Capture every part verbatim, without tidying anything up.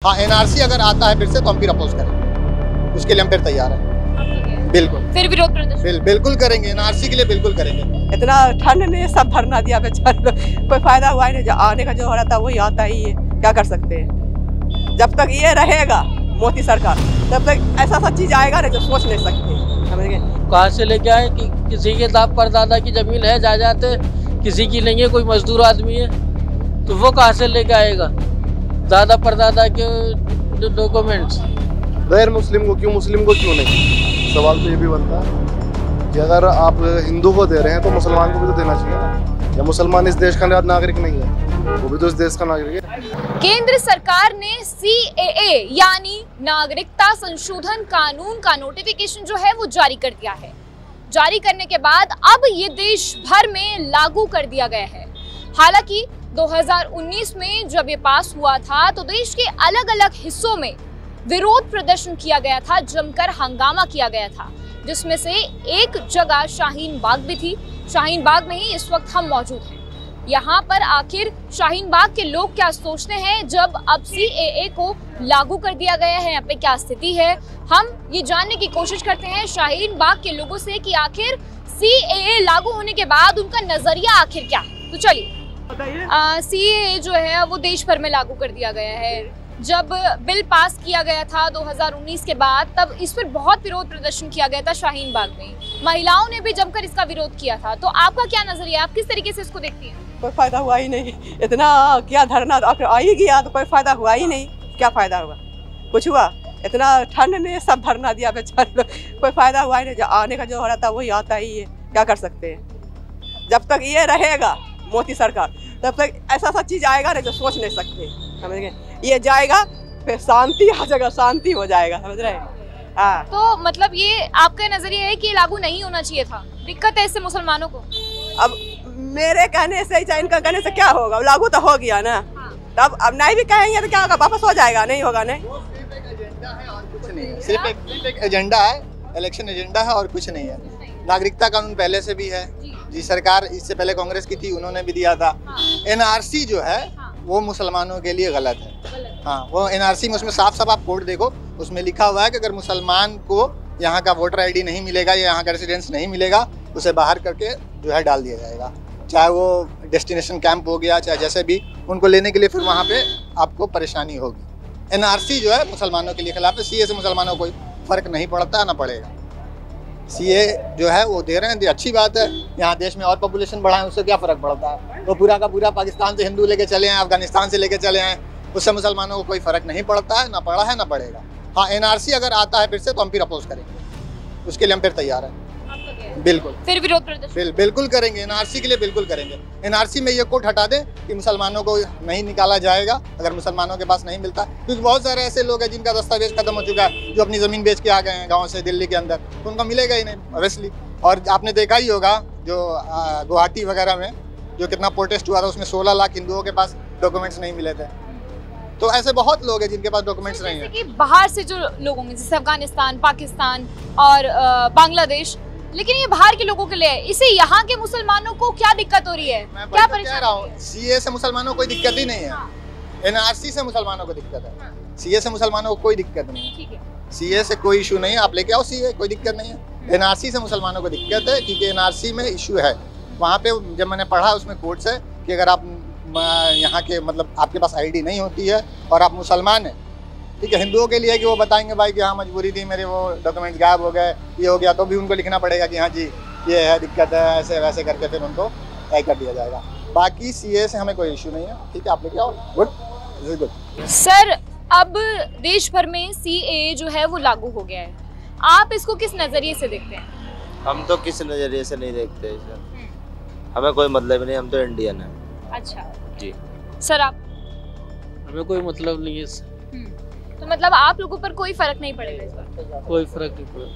हाँ, एनआरसी अगर आता है फिर से तो हम फिर अपोज करेंगे, उसके लिए हम फिर तैयार हैं। बिल्कुल, फिर विरोध प्रदर्शन बिल, बिल्कुल करेंगे, एनआरसी के लिए बिल्कुल करेंगे। इतना ठंड ने सब धरना दिया बेचारे, कोई फायदा हुआ ही नहीं। जो आने का जो हो रहा था वही आता ही है, क्या कर सकते हैं। जब तक ये रहेगा मोदी सरकार तब तक ऐसा सा चीज आएगा ना जो सोच नहीं सकते, समझ गए। कहाँ से लेके आए कि किसी के दाप परदादा की जमीन है, जायदाद है, किसी की नहीं है, कोई मजदूर आदमी है तो वो कहाँ से लेके आएगा दादा परदादा के डॉक्यूमेंट्स। गैर मुस्लिम को क्यों, मुस्लिम को क्यों नहीं? सवाल तो ये भी बनता है कि अगर आप हिंदू को दे रहे हैं तो मुसलमान को भी तो देना चाहिए ना। या मुसलमान इस देश का नागरिक नहीं है, वो भी तो इस देश का नागरिक है। केंद्र सरकार ने सी ए ए यानी नागरिकता संशोधन कानून का नोटिफिकेशन जो है वो जारी कर दिया है। जारी करने के बाद अब ये देश भर में लागू कर दिया गया है। हालांकि दो हज़ार उन्नीस में जब ये पास हुआ था तो देश के अलग अलग हिस्सों में विरोध प्रदर्शन किया गया था, जमकर हंगामा किया गया था, जिसमें से एक जगह शाहीन बाग भी थी। शाहीन बाग में ही इस वक्त हम मौजूद हैं। यहाँ पर आखिर शाहीन बाग के लोग क्या सोचते हैं जब अब सी ए ए को लागू कर दिया गया है, यहाँ पे क्या स्थिति है, हम ये जानने की कोशिश करते हैं शाहीन बाग के लोगों से कि आखिर सी ए ए लागू होने के बाद उनका नजरिया आखिर क्या। तो चलिए, सी ए ए जो है वो देश भर में लागू कर दिया गया है। जब बिल पास किया गया था दो हज़ार उन्नीस के बाद, तब इस पर बहुत विरोध प्रदर्शन किया गया था शाहीन बाग में। महिलाओं ने भी जमकर इसका विरोध किया था। तो आपका क्या नजरिया, आप किस तरीके से इसको देखती हैं? कोई फायदा हुआ ही नहीं, इतना क्या धरना आ ही गया तो कोई फायदा हुआ ही नहीं। क्या फायदा हुआ, कुछ हुआ? इतना ठंड ने सब धरना दिया बेचारे, कोई फायदा हुआ ही नहीं। जो आने का जो हो रहा था वही आता ही है, क्या कर सकते हैं। जब तक ये रहेगा मोदी सरकार तब तक ऐसा सा चीज आएगा ना जो सोच नहीं सकते, समझ गए। ये जाएगा फिर शांति आ जाएगा, शांति हो जाएगा, समझ रहे हैं। हाँ, तो मतलब ये आपका नजरिया है कि लागू नहीं होना चाहिए था, दिक्कत है इससे मुसलमानों को। अब मेरे कहने से चाहे इनका कहने से क्या होगा, लागू तो हो गया ना। हाँ। तब अब नहीं भी कहेंगे तो क्या होगा, वापस हो जाएगा, नहीं होगा नहीं। कुछ नहीं है, सिर्फ एक, एक एजेंडा है, इलेक्शन एजेंडा है और कुछ नहीं है। नागरिकता कानून पहले से भी है जी, सरकार इससे पहले कांग्रेस की थी, उन्होंने भी दिया था। एन आर सी जो है वो मुसलमानों के लिए गलत है। हाँ, वो एन आर सी में उसमें साफ साफ आप कोड देखो, उसमें लिखा हुआ है कि अगर मुसलमान को यहाँ का वोटर आई डी नहीं मिलेगा या यहाँ का रेसिडेंस नहीं मिलेगा, उसे बाहर करके जो है डाल दिया जाएगा। चाहे वो डेस्टिनेशन कैंप हो गया, चाहे जैसे भी, उनको लेने के लिए फिर वहाँ पे आपको परेशानी होगी। एन आर सी जो है मुसलमानों के लिए खिलाफ है। सी ए से मुसलमानों को कोई फर्क नहीं पड़ता, ना पड़ेगा। सी ए जो है वो दे रहे हैं, अच्छी बात है। यहाँ देश में और पॉपुलेशन बढ़ा है, उससे क्या फ़र्क पड़ता है। वो पूरा का पूरा पाकिस्तान से हिंदू लेके चले हैं, अफगानिस्तान से लेके चले हैं, उससे मुसलमानों को कोई फ़र्क नहीं पड़ता है, ना पड़ा है ना पड़ेगा। हाँ, एन आर सी अगर आता है फिर से तो हम फिर अपोज करेंगे, उसके लिए हम फिर तैयार हैं। बिल्कुल, फिर विरोध प्रदर्शन बिल, बिल्कुल करेंगे, एन आर सी के लिए बिल्कुल करेंगे। एन आर सी में ये कोट हटा दें कि मुसलमानों को नहीं निकाला जाएगा अगर मुसलमानों के पास नहीं मिलता, क्योंकि बहुत सारे ऐसे लोग हैं जिनका दस्तावेज खत्म हो चुका है, जो अपनी ज़मीन बेच के आ गए हैं गाँव से दिल्ली के अंदर, तो उनको मिलेगा ही नहीं ऑब्वियसली। और आपने देखा ही होगा जो गुवाहाटी वगैरह में जो कितना प्रोटेस्ट हुआ था, उसमें सोलह लाख हिंदुओं के पास डॉक्यूमेंट्स नहीं मिले थे। तो ऐसे बहुत लोग हैं जिनके पास डॉक्यूमेंट्स नहीं है। कि बाहर से जो लोग होंगे, जैसे अफगानिस्तान, पाकिस्तान और बांग्लादेश, लेकिन ये बाहर के लोगों के लिए, इसे यहाँ के मुसलमानों को क्या दिक्कत हो रही है, क्या परेशानी रहा हूँ? सी ए से मुसलमानों को कोई दिक्कत ही नहीं है। हाँ। एन आर सी से मुसलमानों को दिक्कत है। हाँ। सी ए से मुसलमानों को कोई दिक्कत नहीं है। सी ए से कोई इशू नहीं है, आप लेके आओ सी ए, कोई दिक्कत नहीं है। एन आर सी से मुसलमानों को दिक्कत है क्योंकि एन आर सी में इशू है। वहाँ पे जब मैंने पढ़ा उसमें कोर्ट से कि अगर आप यहाँ के मतलब आपके पास आई डी नहीं होती है और आप मुसलमान हैं, ठीक है, हिंदुओं के लिए है कि वो बताएंगे भाई कि हाँ मजबूरी थी, मेरे वो डॉक्यूमेंट्स गायब हो गए, ये हो गया, तो भी उनको लिखना पड़ेगा कि हाँ जी ये है, दिक्कत है, ऐसे वैसे करके फिर उनको तय कर दिया जाएगा। बाकी सी ए से हमें कोई इशू नहीं है, ठीक है, आप लेके आओ, good, this is good. Sir, अब देश भर में सी ए ए जो है वो लागू हो गया है, आप इसको किस नज़रिए से देखते हैं? हम तो किस नज़रिए से नहीं देखते सर, हमें कोई मतलब नहीं, हम तो इंडियन है। अच्छा जी सर, आप? हमें कोई मतलब नहीं है। तो मतलब आप लोगों पर कोई फर्क नहीं पड़ेगा इस बार? कोई फर्क नहीं पड़ेगा,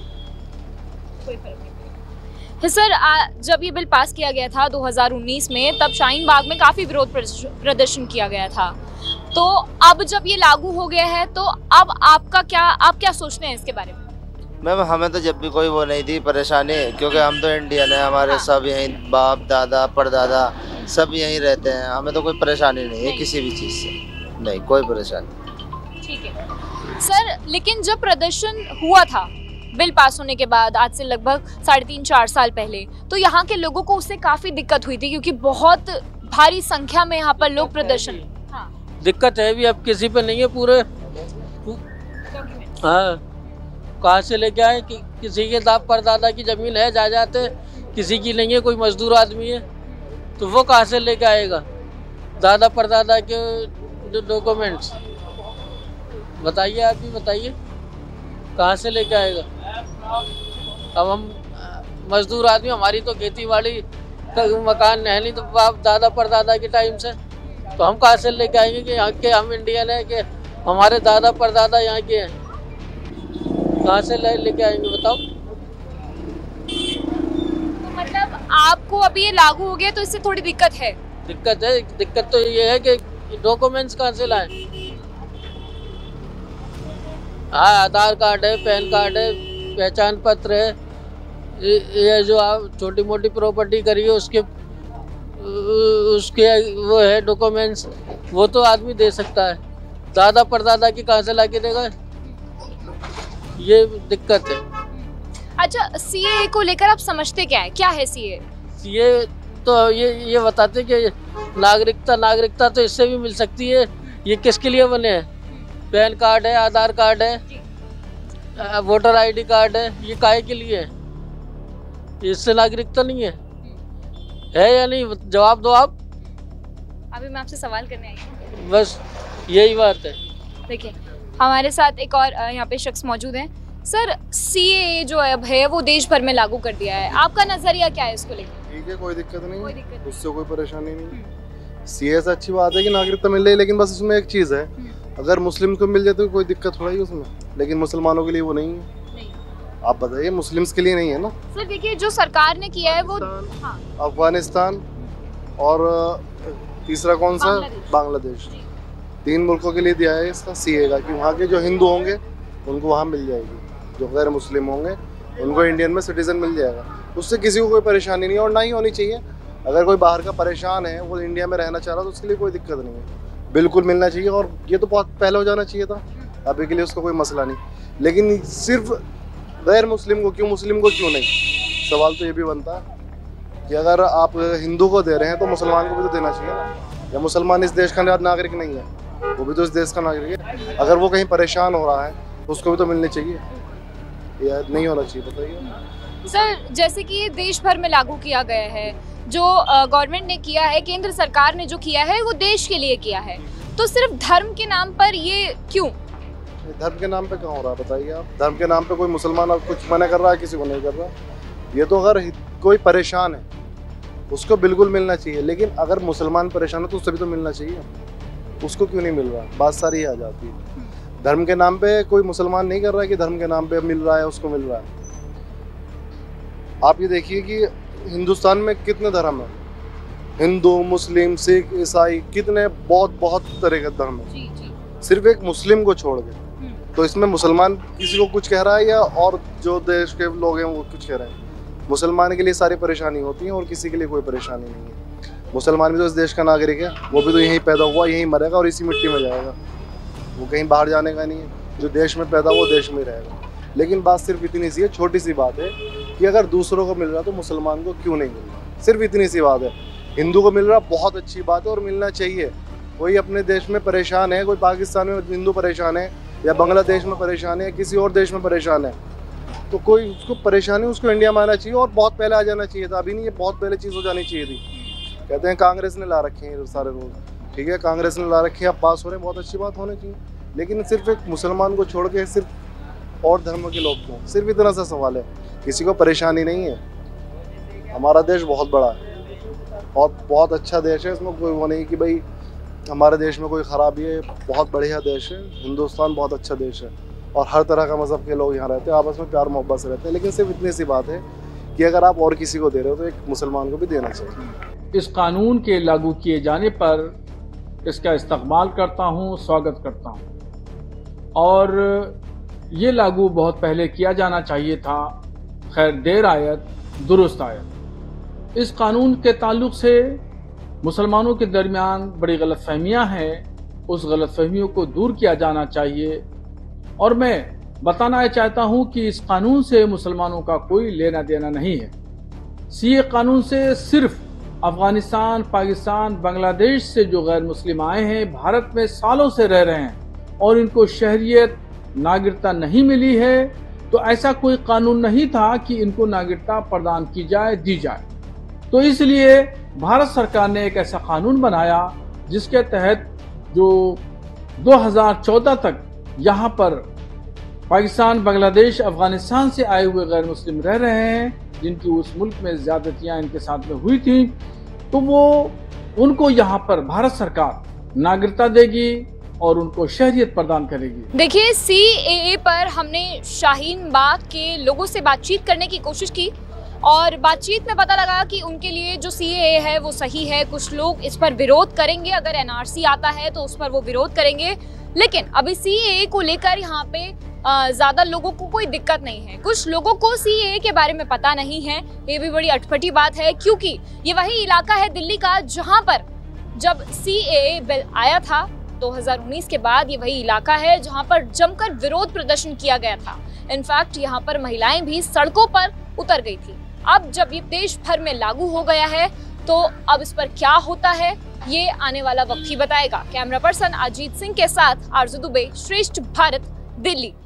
कोई फर्क नहीं पड़ेगा। सर, आ, जब ये बिल पास किया गया था दो हज़ार उन्नीस में, तब शाहीन बाग में काफ़ी विरोध प्रदर्शन किया गया था। तो अब जब ये लागू हो गया है तो अब आपका क्या, आप क्या सोचते हैं इसके बारे में? मैम, हमें तो जब भी कोई वो नहीं थी परेशानी, क्योंकि हम तो इंडियन है, हमारे हाँ। सब यहीं बाप दादा परदादा सब यहीं रहते हैं, हमें तो कोई परेशानी नहीं है किसी भी चीज़ से, नहीं कोई परेशानी। ठीक है सर, लेकिन जब प्रदर्शन हुआ था बिल पास होने के बाद आज से लगभग साढ़े तीन चार साल पहले, तो यहाँ के लोगों को उससे काफी दिक्कत हुई थी क्योंकि बहुत भारी संख्या में यहाँ पर लोग प्रदर्शन। हाँ। दिक्कत है भी, अब किसी पे नहीं है पूरे। हाँ, कहाँ से लेके आए कि किसी के दाप परदादा की जमीन है, जायदाद है, किसी की नहीं है, कोई मजदूर आदमी है, तो वो कहाँ से लेके आएगा दादा परदादा के डॉक्यूमेंट्स? बताइए, आप भी बताइए, कहाँ से लेके आएगा? अब हम मजदूर आदमी, हमारी तो खेती बाड़ी मकान है नहीं, तो बाप दादा परदादा के टाइम से, तो हम कहाँ से लेके आएंगे कि यहाँ के हम इंडियन है, कि हमारे दादा परदादा यहाँ के हैं? कहाँ से लेके आएंगे बताओ? तो मतलब आपको अभी ये लागू हो गया तो इससे थोड़ी दिक्कत है? दिक्कत है, दिक्कत तो ये है कि डॉक्यूमेंट्स कहाँ से लाएं? हाँ, आधार कार्ड है, पैन कार्ड है, पहचान पत्र है, ये जो आप छोटी मोटी प्रॉपर्टी करी है उसके उसके वो है डॉक्यूमेंट्स, वो तो आदमी दे सकता है। दादा परदादा की कहाँ से ला के देगा? ये दिक्कत है। अच्छा, सीए को लेकर आप समझते क्या है? क्या है सीए? सीए तो ये ये बताते कि नागरिकता नागरिकता तो इससे भी मिल सकती है। ये किसके लिए बने हैं? पैन कार्ड है, आधार कार्ड है, वोटर आईडी कार्ड है, ये काहे के लिए है? इससे नागरिकता नहीं है, है या नहीं? जवाब दो आप। अभी मैं आपसे सवाल करने आई हूँ। बस यही बात है। देखिए, हमारे साथ एक और यहाँ पे शख्स मौजूद हैं। सर, सीए जो अब है वो देश भर में लागू कर दिया है, आपका नजरिया क्या है इसको लेकर? ठीक है, कोई दिक्कत नहीं, कोई दिक्कत नहीं, उससे कोई परेशानी नहीं। सीए से अच्छी बात है कि नागरिकता मिल रही है, लेकिन बस उसमें एक चीज़ है, अगर मुस्लिम को मिल जाए तो कोई दिक्कत थोड़ा ही उसमें, लेकिन मुसलमानों के लिए वो नहीं है। नहीं। आप बताइए, मुस्लिम्स के लिए नहीं है ना। सर देखिए, जो सरकार ने किया है वो हाँ। अफगानिस्तान और तीसरा कौन सा? बांग्लादेश। तीन मुल्कों के लिए दिया है इसका सीए का, कि वहाँ के जो हिंदू होंगे उनको वहाँ मिल जाएगी, जो गैर मुस्लिम होंगे उनको इंडियन में सिटीजन मिल जाएगा। उससे किसी को कोई परेशानी नहीं है और ना ही होनी चाहिए। अगर कोई बाहर का परेशान है, वो इंडिया में रहना चाह रहा है, तो उसके लिए कोई दिक्कत नहीं है, बिल्कुल मिलना चाहिए। और ये तो बहुत पहले हो जाना चाहिए था, अभी के लिए उसका कोई मसला नहीं। लेकिन सिर्फ गैर मुस्लिम को क्यों, मुस्लिम को क्यों नहीं? सवाल तो ये भी बनता है कि अगर आप हिंदू को दे रहे हैं तो मुसलमान को भी तो देना चाहिए ना। या मुसलमान इस देश का नागरिक नहीं है, वो भी तो इस देश का नागरिक है। अगर वो कहीं परेशान हो रहा है तो उसको भी तो मिलनी चाहिए, या नहीं होना चाहिए? बताइए सर। जैसे कि ये देश भर में लागू किया गया है, जो गवर्नमेंट ने किया है, केंद्र सरकार ने जो किया है वो देश के लिए किया है, तो सिर्फ धर्म के नाम पर ये क्यों? धर्म के नाम पे कहाँ हो रहा है बताइए आप? धर्म के नाम पे कोई मुसलमान अब कुछ मना कर रहा है, किसी को नहीं कर रहा। ये तो अगर कोई परेशान है उसको बिल्कुल मिलना चाहिए, लेकिन अगर मुसलमान परेशान है तो उससे भी तो मिलना चाहिए, उसको क्यों नहीं मिल रहा? बात सारी आ जाती है। धर्म के नाम पे कोई मुसलमान नहीं कर रहा है कि धर्म के नाम पे मिल रहा है, उसको मिल रहा है। आप ये देखिए कि हिंदुस्तान में कितने धर्म है, हिंदू, मुस्लिम, सिख, ईसाई, कितने बहुत बहुत तरह के धर्म है। जी, जी। सिर्फ एक मुस्लिम को छोड़ के, तो इसमें मुसलमान किसी को कुछ कह रहा है या और जो देश के लोग हैं वो कुछ कह रहे हैं? मुसलमान के लिए सारी परेशानी होती है और किसी के लिए कोई परेशानी नहीं है। मुसलमान भी तो इस देश का नागरिक है, वो भी तो यहीं पैदा हुआ, यहीं मरेगा और इसी मिट्टी में जाएगा, वो कहीं बाहर जाने का नहीं है। जो देश में पैदा वो देश में रहेगा। लेकिन बात सिर्फ इतनी सी है, छोटी सी बात है कि अगर दूसरों को मिल रहा तो मुसलमान को क्यों नहीं मिल रहा? सिर्फ इतनी सी बात है। हिंदू को मिल रहा बहुत अच्छी बात है और मिलना चाहिए। कोई अपने देश में परेशान है, कोई पाकिस्तान में हिंदू परेशान है या बांग्लादेश में परेशान है या किसी और देश में परेशान है, तो कोई उसको परेशानी उसको इंडिया में आना चाहिए और बहुत पहले आ जाना चाहिए था। अभी नहीं, ये बहुत पहले चीज़ हो जानी चाहिए थी। कहते हैं कांग्रेस ने ला रखे हैं सारे रूल, ठीक है, कांग्रेस ने ला रखे हैं, अब पास हो रहे हैं, बहुत अच्छी बात होनी चाहिए। लेकिन सिर्फ एक मुसलमान को छोड़ के सिर्फ और धर्म के लोग क्यों? सिर्फ इतना सा सवाल है, किसी को परेशानी नहीं है। हमारा देश बहुत बड़ा है और बहुत अच्छा देश है, इसमें कोई वो नहीं कि भाई हमारे देश में कोई ख़राबी है। बहुत बढ़िया देश है हिंदुस्तान, बहुत अच्छा देश है और हर तरह का मज़हब के लोग यहाँ रहते हैं, आपस में प्यार मोहब्बत से रहते हैं। लेकिन सिर्फ इतनी सी बात है कि अगर आप और किसी को दे रहे हो तो एक मुसलमान को भी देना चाहिए। इस कानून के लागू किए जाने पर इसका इस्तकबाल करता हूँ, स्वागत करता हूँ और ये लागू बहुत पहले किया जाना चाहिए था। खैर देर आयत दुरुस्त आयत। इस कानून के ताल्लुक से मुसलमानों के दरमियान बड़ी गलतफहमियां हैं, उस गलतफहमियों को दूर किया जाना चाहिए। और मैं बताना चाहता हूं कि इस कानून से मुसलमानों का कोई लेना देना नहीं है। सीए कानून से सिर्फ अफगानिस्तान, पाकिस्तान, बांग्लादेश से जो गैर मुस्लिम आए हैं, भारत में सालों से रह रहे हैं और इनको शहरियत, नागरिकता नहीं मिली है, तो ऐसा कोई कानून नहीं था कि इनको नागरिकता प्रदान की जाए, दी जाए। तो इसलिए भारत सरकार ने एक ऐसा कानून बनाया जिसके तहत जो दो हज़ार चौदह तक यहाँ पर पाकिस्तान, बांग्लादेश, अफगानिस्तान से आए हुए गैर मुस्लिम रह रहे हैं, जिनकी उस मुल्क में ज्यादतियां इनके साथ में हुई थी, तो वो उनको यहाँ पर भारत सरकार नागरिकता देगी और उनको शहरियत प्रदान करेगी। देखिए, सीएए पर हमने शाहीन बाग के लोगों से बातचीत करने की कोशिश की और बातचीत में पता लगा कि उनके लिए जो सीएए है वो सही है। कुछ लोग इस पर विरोध करेंगे, अगर एनआरसी आता है तो उस पर वो विरोध करेंगे, लेकिन अभी सीएए को लेकर यहाँ पे ज्यादा लोगों को कोई दिक्कत नहीं है। कुछ लोगों को सीएए के बारे में पता नहीं है, ये भी बड़ी अटपटी बात है, क्योंकि ये वही इलाका है दिल्ली का जहाँ पर जब सीएए बिल आया था दो हज़ार उन्नीस के बाद, ये वही इलाका है जहाँ पर जमकर विरोध प्रदर्शन किया गया था। इनफैक्ट यहाँ पर महिलाएं भी सड़कों पर उतर गई थी। अब जब ये देश भर में लागू हो गया है तो अब इस पर क्या होता है ये आने वाला वक्त ही बताएगा। कैमरा पर्सन अजीत सिंह के साथ आरजू दुबे, श्रेष्ठ भारत, दिल्ली।